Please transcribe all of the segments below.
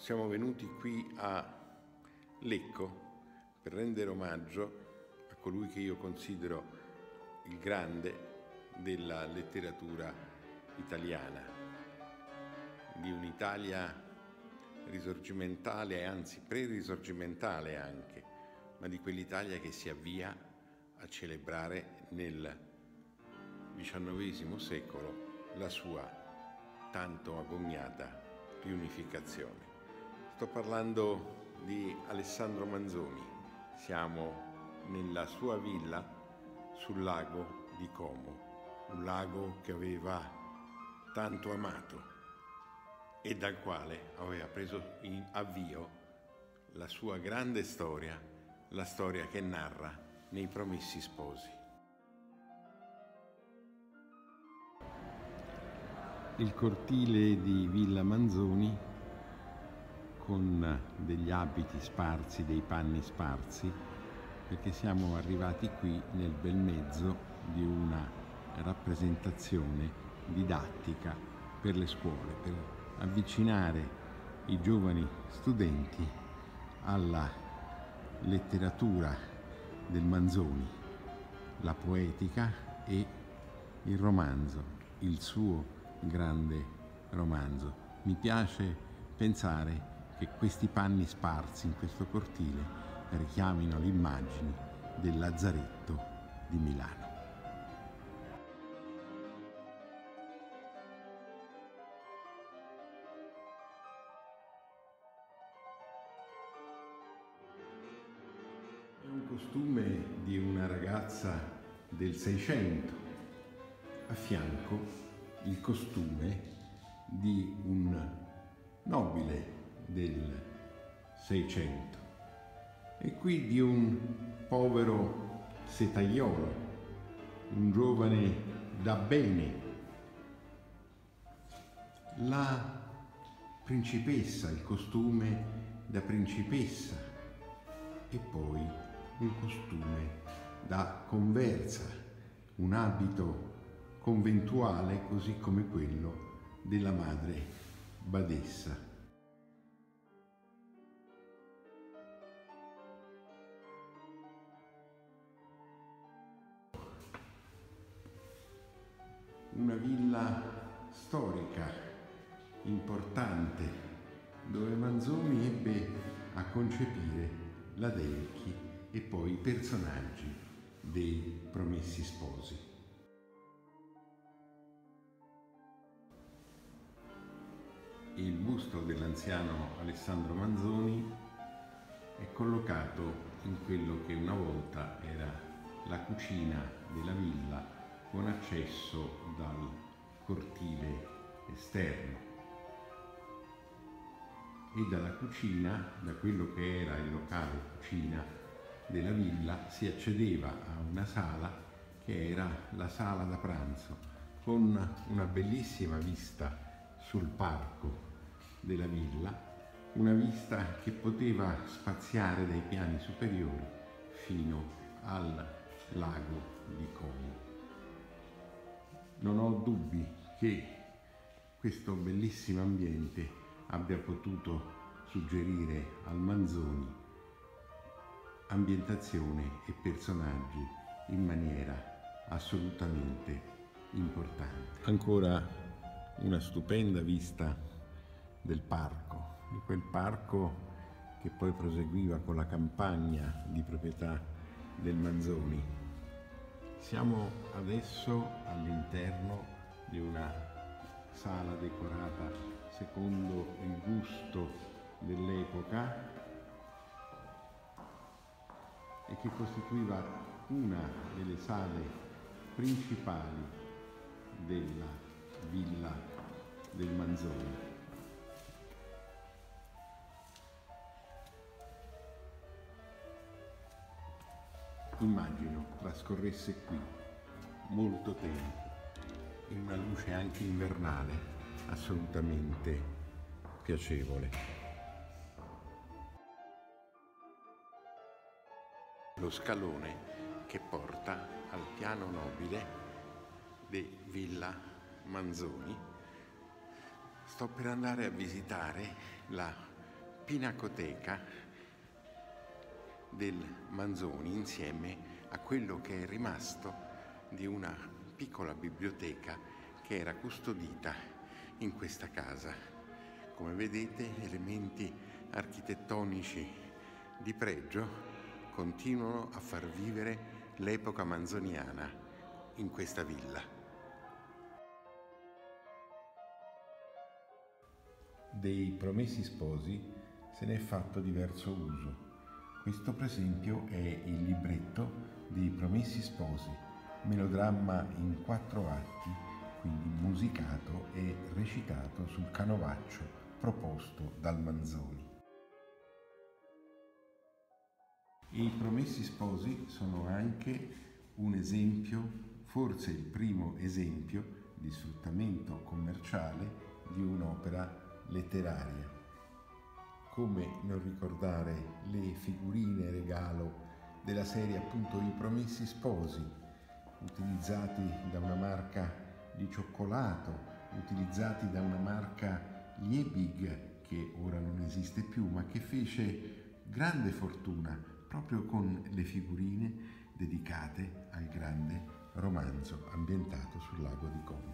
siamo venuti qui a Lecco per rendere omaggio a colui che io considero il grande della letteratura italiana, di un'Italia risorgimentale, anzi pre-risorgimentale anche, ma di quell'Italia che si avvia a celebrare nel XIX secolo la sua tanto agognata riunificazione. Sto parlando di Alessandro Manzoni. Siamo nella sua villa sul lago di Como, un lago che aveva tanto amato e dal quale aveva preso in avvio la sua grande storia, la storia che narra nei Promessi Sposi. Il cortile di Villa Manzoni, con degli abiti sparsi, dei panni sparsi, perché siamo arrivati qui nel bel mezzo di una rappresentazione didattica per le scuole, per avvicinare i giovani studenti alla letteratura del Manzoni, la poetica e il romanzo, il suo grande romanzo. Mi piace pensare che questi panni sparsi in questo cortile richiamino le immagini del Lazzaretto di Milano. È un costume di una ragazza del Seicento, a fianco il costume di un nobile del Seicento e qui di un povero setaiolo, un giovane da bene. La principessa, il costume da principessa e poi un costume da conversa, un abito conventuale così come quello della madre badessa. Una villa storica, importante, dove Manzoni ebbe a concepire l'Adelchi e poi i personaggi dei Promessi Sposi. Il busto dell'anziano Alessandro Manzoni è collocato in quello che una volta era la cucina della villa, con accesso dal cortile esterno, e dalla cucina, da quello che era il locale cucina della villa, si accedeva a una sala che era la sala da pranzo, con una bellissima vista sul parco della villa, una vista che poteva spaziare dai piani superiori fino al lago di Como. Non ho dubbi che questo bellissimo ambiente abbia potuto suggerire al Manzoni ambientazione e personaggi in maniera assolutamente importante. Ancora una stupenda vista del parco, di quel parco che poi proseguiva con la campagna di proprietà del Manzoni. Siamo adesso all'interno di una sala decorata secondo il gusto dell'epoca e che costituiva una delle sale principali della villa del Manzoni. Immagino trascorresse qui molto tempo, in una luce anche invernale assolutamente piacevole. Lo scalone che porta al piano nobile di Villa Manzoni. Sto per andare a visitare la pinacoteca del Manzoni insieme a quello che è rimasto di una piccola biblioteca che era custodita in questa casa. Come vedete, elementi architettonici di pregio continuano a far vivere l'epoca manzoniana in questa villa. Dei Promessi Sposi se ne è fatto diverso uso. Questo per esempio è il libretto dei Promessi Sposi, melodramma in 4 atti, quindi musicato e recitato sul canovaccio proposto dal Manzoni. I Promessi Sposi sono anche un esempio, forse il primo esempio di sfruttamento commerciale di un'opera letteraria. Come non ricordare le figurine regalo della serie appunto I Promessi Sposi, utilizzati da una marca di cioccolato, utilizzati da una marca Liebig che ora non esiste più, ma che fece grande fortuna proprio con le figurine dedicate al grande romanzo ambientato sul lago di Como.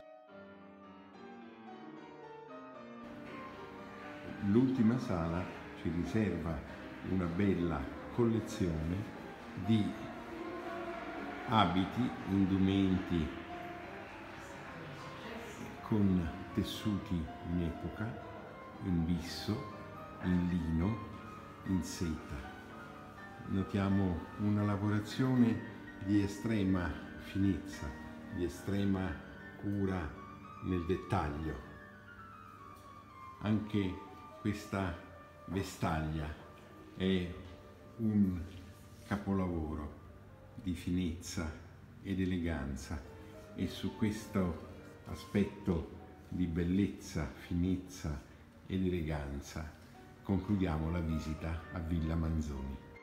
L'ultima sala ci riserva una bella collezione di abiti, indumenti con tessuti in epoca, in bisso, in lino, in seta. Notiamo una lavorazione di estrema finezza, di estrema cura nel dettaglio. Anche questa vestaglia è un capolavoro di finezza ed eleganza, e su questo aspetto di bellezza, finezza ed eleganza concludiamo la visita a Villa Manzoni.